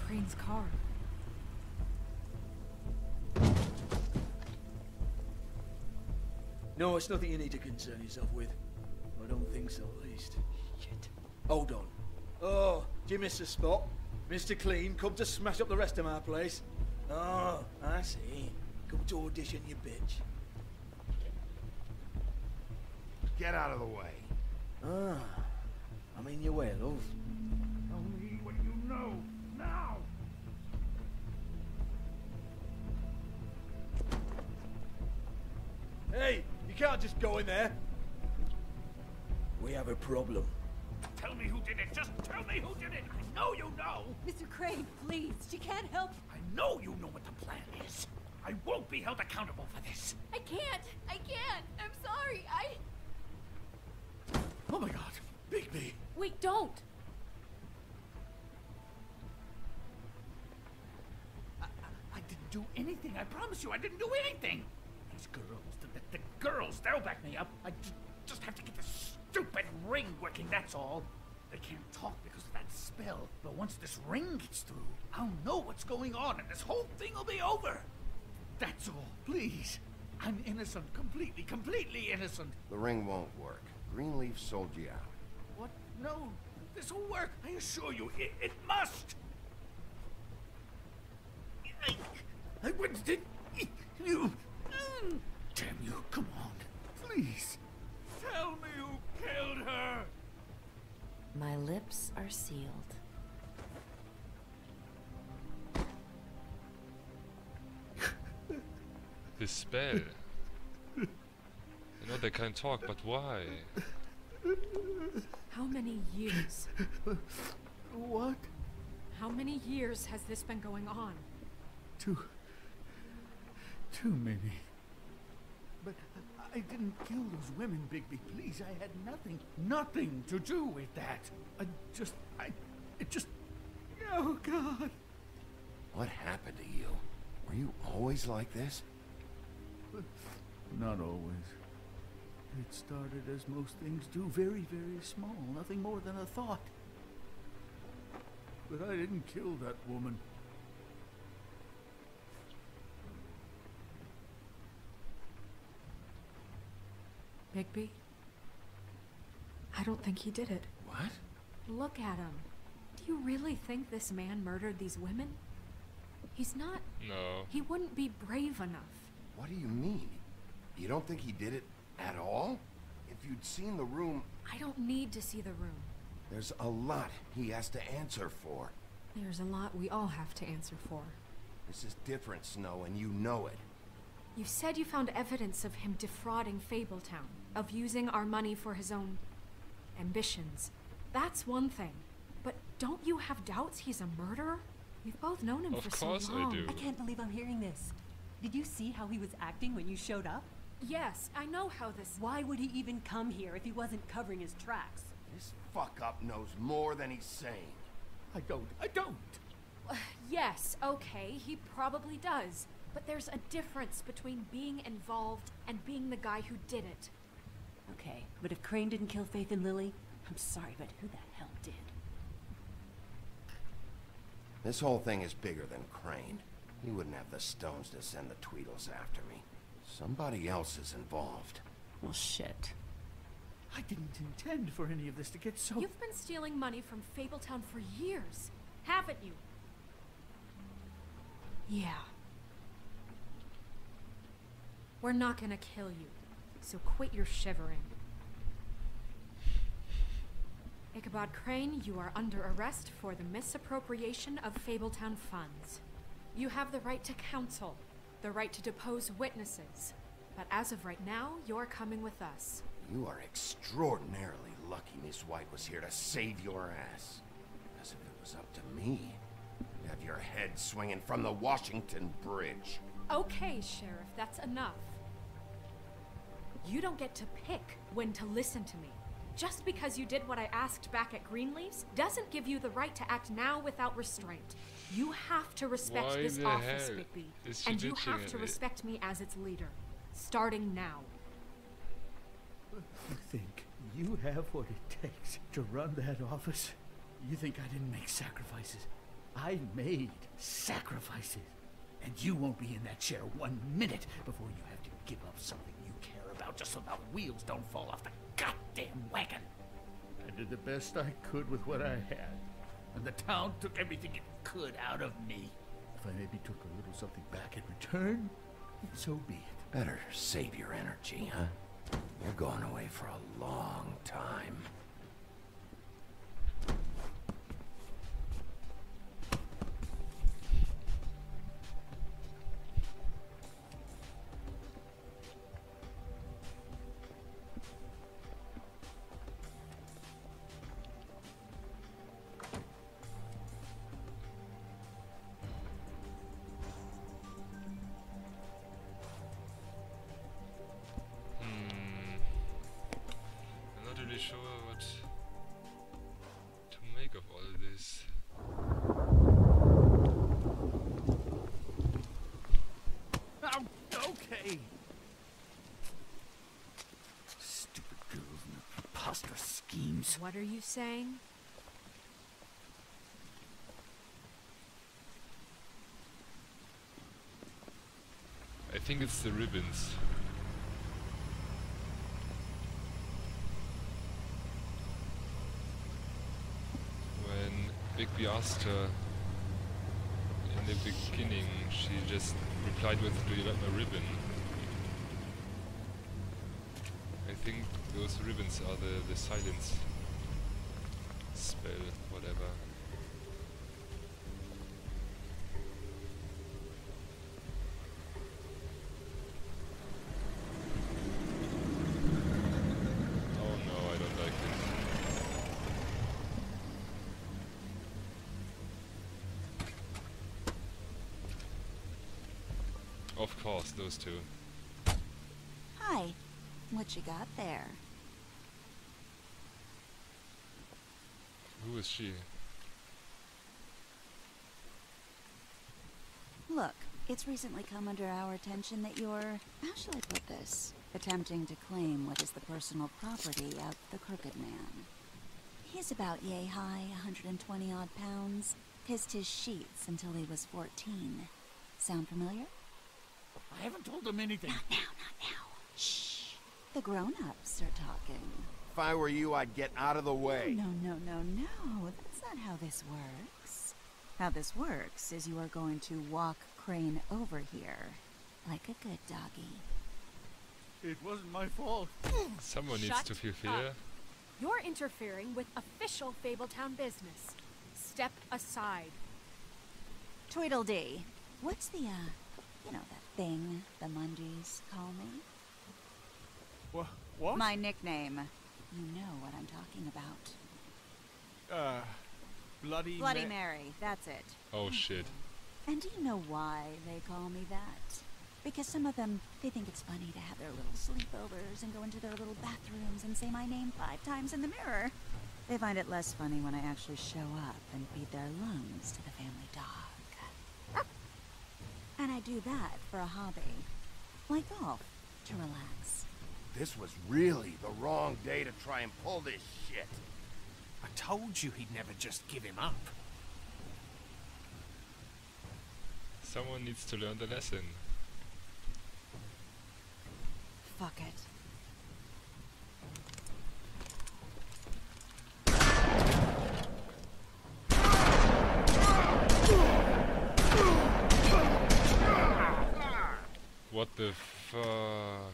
Crane's car. No, it's nothing you need to concern yourself with. I don't think so, at least. Shit. Hold on. Oh, do you miss the spot? Mr. Clean, come to smash up the rest of my place. Oh, I see. Come to audition, you bitch. Get out of the way. Ah, I'm in your way, love. Tell me what you know, now! Hey, you can't just go in there. We have a problem. Tell me who did it! Just tell me who did it! I know you know! Mr. Crane, please, she can't help. I know you know what the plan is! I won't be held accountable for this! I can't. I'm sorry. Oh my god! Bigby! Wait, don't. I didn't do anything! I promise you, I didn't do anything! These girls, the girls, they'll back me up. I just have to get this stupid ring working, that's all. They can't talk because of that spell, but once this ring gets through, I'll know what's going on and this whole thing will be over. That's all, please. I'm innocent, completely innocent. The ring won't work. Greenleaf sold you out. What? No, this will work. I assure you, it must. I wouldn't. You. Damn you! Come on, please. Tell me who killed her. My lips are sealed. This spell. I know they can talk, but why? How many years? What? How many years has this been going on? Too many. But I didn't kill those women, Bigby. Please, I had nothing to do with that. It just... Oh, God. What happened to you? Were you always like this? Not always. It started as most things do, very, very small. Nothing more than a thought. But I didn't kill that woman. Bigby? I don't think he did it. What? Look at him. Do you really think this man murdered these women? He's not... No. He wouldn't be brave enough. What do you mean? You don't think he did it at all? If you'd seen the room... I don't need to see the room. There's a lot he has to answer for. There's a lot we all have to answer for. This is different, Snow, and you know it. You said you found evidence of him defrauding Fabletown, of using our money for his own ambitions. That's one thing. But don't you have doubts he's a murderer? We've both known him for so long. Of course I do. I can't believe I'm hearing this. Did you see how he was acting when you showed up? Yes, I know how this... Why would he even come here if he wasn't covering his tracks? This fuck-up knows more than he's saying. I don't. Yes, okay, he probably does. But there's a difference between being involved and being the guy who did it. Okay, but if Crane didn't kill Faith and Lily, I'm sorry, but who the hell did? This whole thing is bigger than Crane. He wouldn't have the stones to send the Tweedles after me. Somebody else is involved. Well, shit. I didn't intend for any of this to get so... You've been stealing money from Fabletown for years, haven't you? Yeah. We're not gonna kill you, so quit your shivering. Ichabod Crane, you are under arrest for the misappropriation of Fabletown funds. You have the right to counsel, the right to depose witnesses, but as of right now, you're coming with us. You are extraordinarily lucky Miss White was here to save your ass. Because if it was up to me, you'd have your head swinging from the Washington Bridge. Okay, Sheriff, that's enough. You don't get to pick when to listen to me. Just because you did what I asked back at Greenleaf's doesn't give you the right to act now without restraint. You have to respect Why this the office, hell Bigby, is she and you ditching have to it? respect me as its leader. Starting now. You think you have what it takes to run that office? You think I didn't make sacrifices? I made sacrifices. And you won't be in that chair 1 minute before you have to give up something you care about just so the wheels don't fall off the goddamn wagon. I did the best I could with what I had. And the town took everything it could out of me. If I maybe took a little something back in return, so be it. Better save your energy, huh? You're going away for a long time. Sure what to make of all this. Oh, okay. Stupid girls and their preposterous schemes. What are you saying? I think it's the ribbons. Bigby asked her in the beginning, she just replied with, "Do you like my ribbon?" I think those ribbons are the silence spell, whatever. Oh no, I don't like it. Of course, those two. Hi. What you got there? Who is she? Look, it's recently come under our attention that you're, how shall I put this, attempting to claim what is the personal property of the Crooked Man. He's about yay high, 120 odd pounds, pissed his sheets until he was 14. Sound familiar? I haven't told them anything. Not now. Shh. The grown-ups are talking. If I were you, I'd get out of the way. No. That's not how this works. How this works is you are going to walk Crane over here. Like a good doggy. It wasn't my fault. Someone needs Shut to feel up. fear. You're interfering with official Fabletown business. Step aside. Tweedledee. What's the, you know, that thing the Mundies call me? What? My nickname. You know what I'm talking about. Bloody Mary, that's it. Oh shit. And do you know why they call me that? Because some of them, they think it's funny to have their little sleepovers and go into their little bathrooms and say my name 5 times in the mirror. They find it less funny when I actually show up and feed their lungs to the family dog. And I do that for a hobby. Like golf, to relax. This was really the wrong day to try and pull this shit. I told you he'd never just give him up. Someone needs to learn the lesson. Fuck it. What the fuck?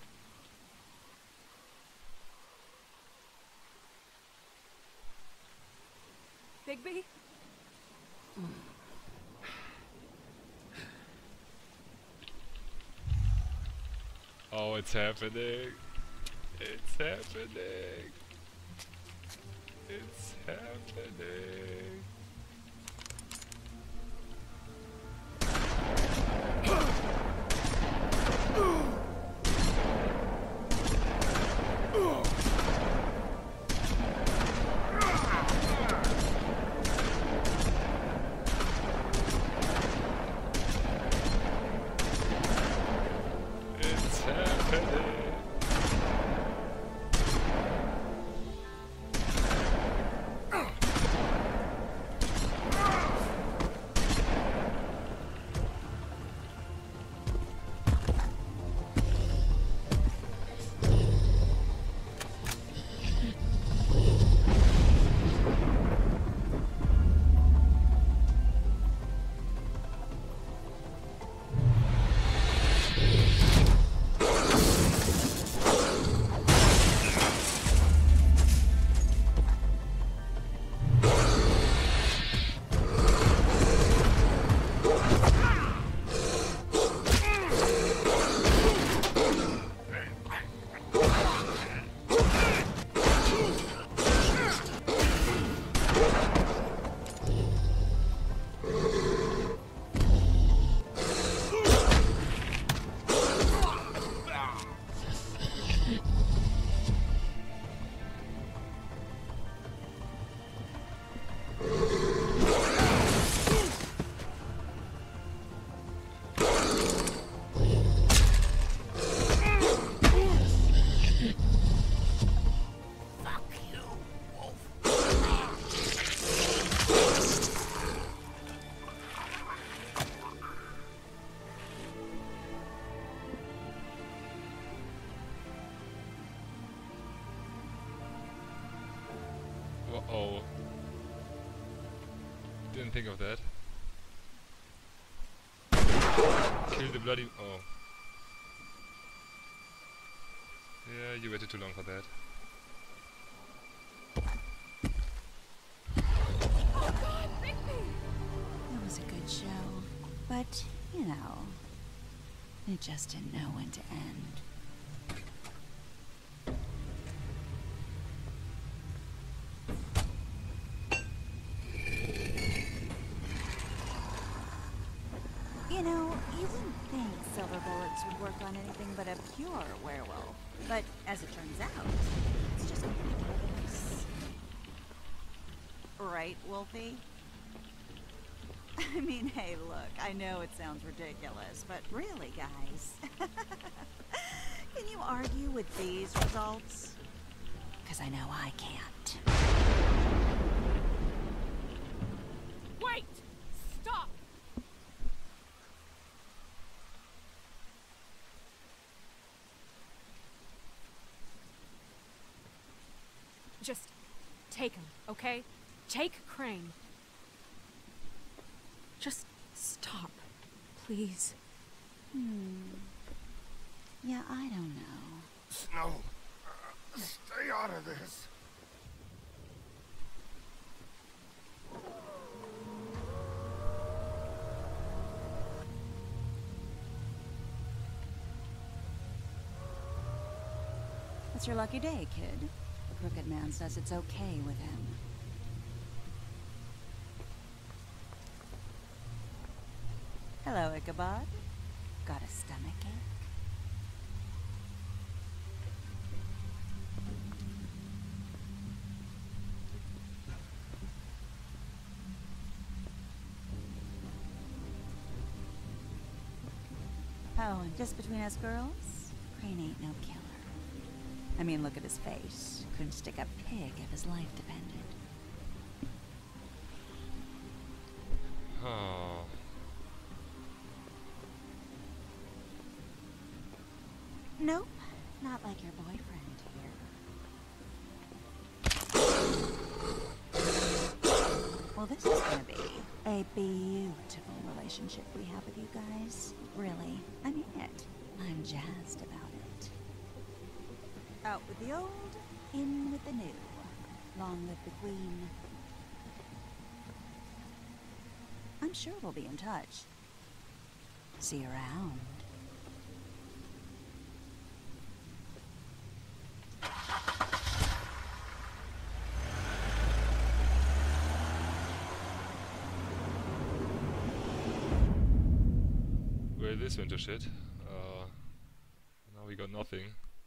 Bigby? Oh, it's happening. It's happening. It's happening. It's happening. Oh. Didn't think of that. Kill the bloody... Oh. Yeah, you waited too long for that. Oh God, Rigby! It was a good show, but, you know, it just didn't know when to end. You know, you wouldn't think silver bullets would work on anything but a pure werewolf. But as it turns out, it's just miraculous. Right, Wolfie? I mean, hey, look, I know it sounds ridiculous, but really, guys, can you argue with these results? Because I know I can't. Wait! Stop! Just take him, okay? Take Crane. Just stop, please. Yeah, I don't know. Snow, stay out of this. It's your lucky day, kid. The Crooked Man says it's okay with him. Hello, Ichabod. Got a stomachache? Oh, and just between us girls, Crane ain't no killer. I mean, look at his face. Couldn't stick a pig if his life depended. Oh. Nope, not like your boyfriend here. Well, this is gonna be a beautiful relationship we have with you guys. Really, I mean it. I'm jazzed about it. Out with the old, in with the new. Long live the Queen. I'm sure we'll be in touch. See you around. Well, this went to shit. Now we got nothing.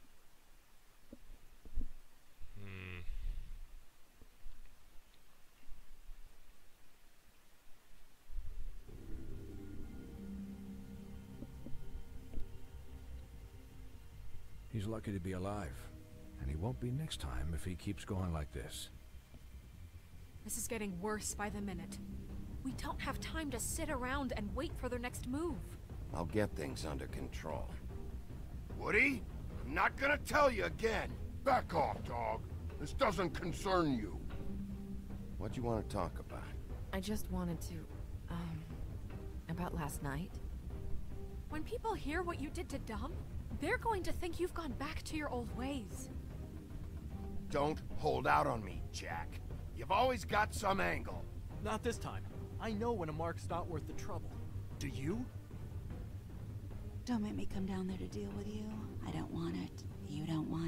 He's lucky to be alive, and he won't be next time if he keeps going like this. This is getting worse by the minute. We don't have time to sit around and wait for their next move. I'll get things under control. Woody, I'm not gonna tell you again. Back off, dog. This doesn't concern you. What do you want to talk about? I just wanted to, about last night. When people hear what you did to Dom, they're going to think you've gone back to your old ways. Don't hold out on me, Jack. You've always got some angle. Not this time. I know when a mark's not worth the trouble. Do you? Don't make me come down there to deal with you. I don't want it. You don't want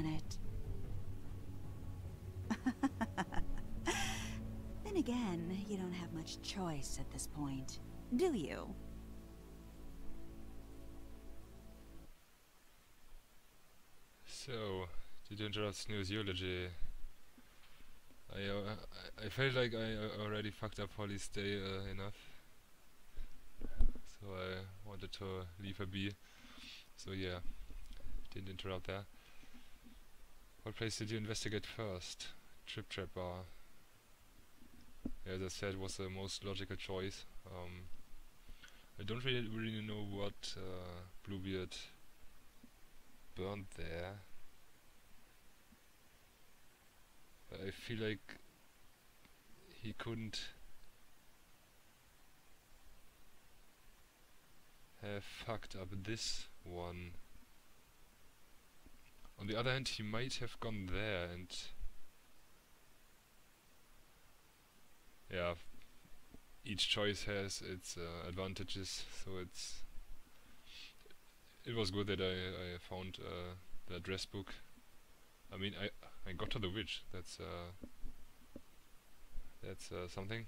it. Then again, you don't have much choice at this point, do you? So, did you interrupt Snoo's eulogy? I felt like I already fucked up Holly's day enough. So I wanted to leave her be. So yeah, didn't interrupt there. What place did you investigate first? Trip Trap Bar. Yeah, as I said, was the most logical choice. I don't really know what Bluebeard burned there. I feel like he couldn't have fucked up this one. On the other hand, he might have gone there, and yeah, each choice has its advantages, so it was good that I found the address book. I mean, I got to the witch. That's something.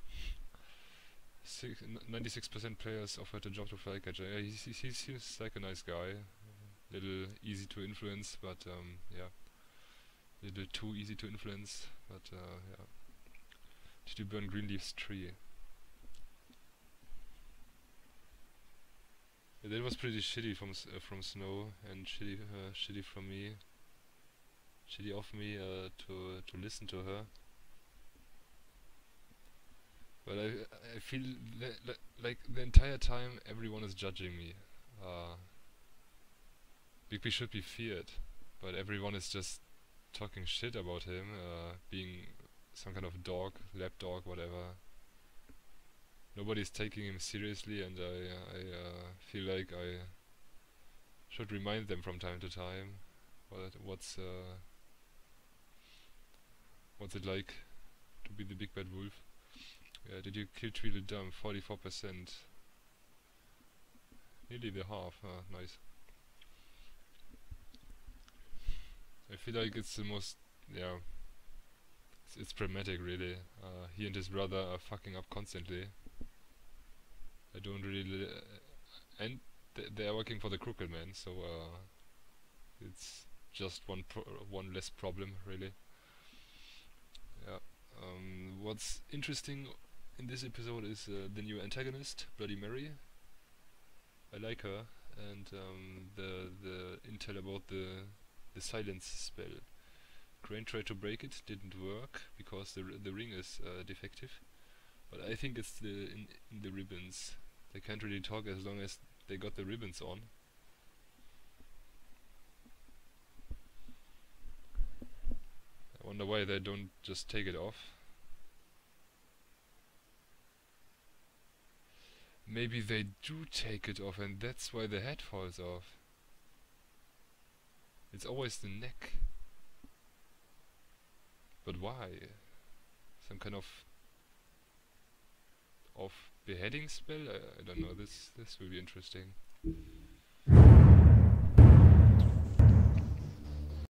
96% players offered a job to Flycatcher. Yeah, he seems like a nice guy. Little easy to influence, but yeah, little too easy to influence. But yeah. Did you burn Greenleaf's tree? Yeah, that was pretty shitty from Snow, and shitty from me. Shitty of me to listen to her. But I feel like the entire time everyone is judging me. Bigby should be feared, but everyone is just talking shit about him, being some kind of dog, lapdog, whatever. Nobody's taking him seriously, and I feel like I should remind them from time to time what's it like to be the big bad wolf. Yeah, did you kill Tweedledum? 44%. Nearly the half. Nice. I feel like it's the most, yeah, it's pragmatic really. He and his brother are fucking up constantly. I don't really, and they are working for the Crooked Man, so it's just one less problem really. Yeah. What's interesting in this episode is the new antagonist, Bloody Mary. I like her, and the intel about the silence spell. Crane tried to break it, didn't work because the ring is defective. But I think it's in the ribbons. They can't really talk as long as they got the ribbons on. I wonder why they don't just take it off. Maybe they do take it off, and that's why the head falls off. It's always the neck. But why? Some kind of beheading spell? I don't know. This will be interesting.